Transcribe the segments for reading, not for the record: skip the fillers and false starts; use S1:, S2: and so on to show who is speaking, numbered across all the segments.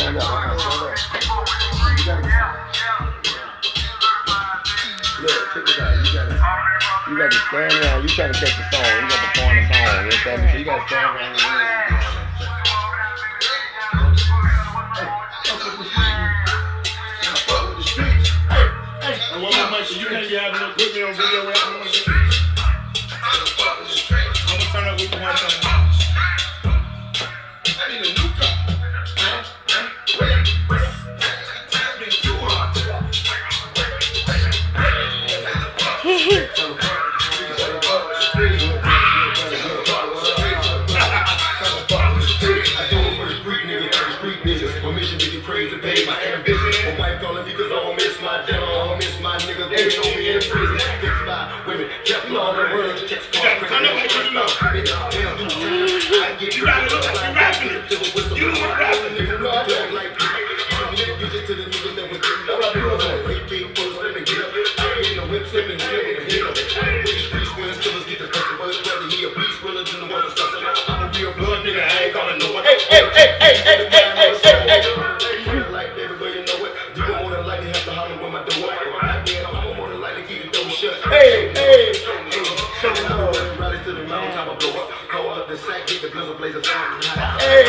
S1: on y'all. Look, check this out. You got to stand around. You trying to catch the song. You got to perform the song. You understand me? So you got to stand around the room.
S2: And one more mic, so you can't be having no put me on video where I'm going to do. I'm going to turn up with the one time. I need a new car.
S3: Permission to get crazy, pay my ambition. My wife calling me cause I don't miss my dinner. I don't miss my nigga. They show me in prison. Fix by women. Kept all the words. Checks called credit. I get you rapping it. You rapping it. Like bitches to the niggas that went through. What I do is I wait first, let me get up. I ain't in the whip, slipping, hit up. Streets win, killers get the country. But whether he a beast, realer than the one that's something. I'm a real blood nigga. I ain't calling no one. Hey. Like everybody know it. You don't more than likely have to holler when my door open. I'm more than likely keep the door shut. Hey. Rally to the mountain, time I blow up. Call up the sack, get the blizzard blazer. Hey.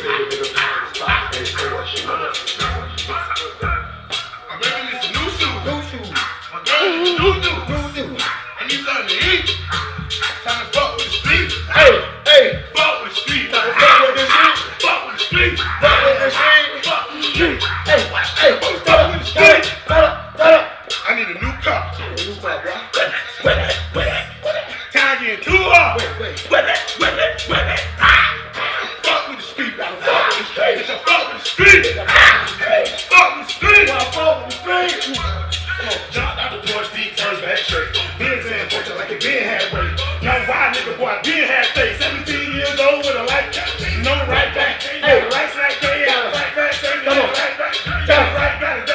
S3: I'm wearing this new shoe. My girl is new. And you starting to eat. Time to fuck with the street. Hey. Fuck with the street. Time to fuck with the street. Fuck with the street. Fuck with the street. Fuck with the street. Hey. Fuck with the street. I need a new car. Time getting too hard. Wait. Fuck with the street. It's a fuck with the street. Fuck with the street. Fuck with the street. Jumped out the porch, feet turns back straight. Been saying portrait like it been halfway. Young wild nigga boy, been half day. 17 years old with a light back. No right back. Hey, right back, hey, right back, hey, come on. Right back, right back,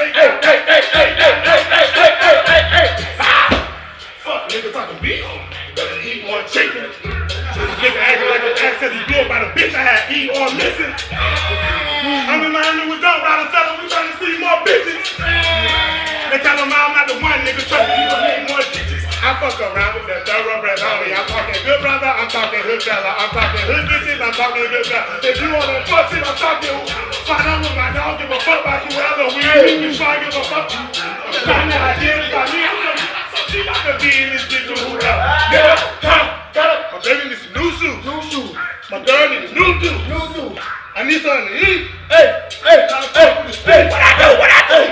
S3: hey. Fuck, nigga talking beef. Better eat more chicken. Nigga acting like an ass cause he blew about a bitch I had eat or missing. I'm in my new with dumb riders, tell them we trying to see more bitches. They tell them I'm not the one nigga trust me, you need more bitches. I fuck around with that thoroughbred homie. I'm talking good brother, I'm talking hood fella. I'm talking hood bitches, I'm talking good fella. If you wanna fuck shit, I'm talking find out with my dog, give a fuck about whoever. We ain't trying to give a fuck. I'm trying to identify me, I'm so cheap I could be in this bitch with whoever. Cut up. My baby needs some new shoes. My girl needs new shoes. I need something to eat. Hey. Fuck with the street. What I do.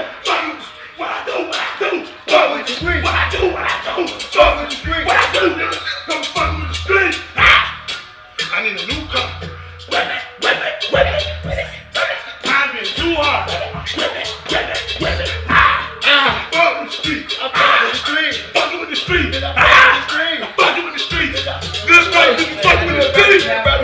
S3: Fuck with the street. What I do. Fuck with the street. What I do. Come fuck with the street. I need a new car. Time been too hard. Fuck with the street. Fucking with the street. Fucking with the street. Good fuck with the street.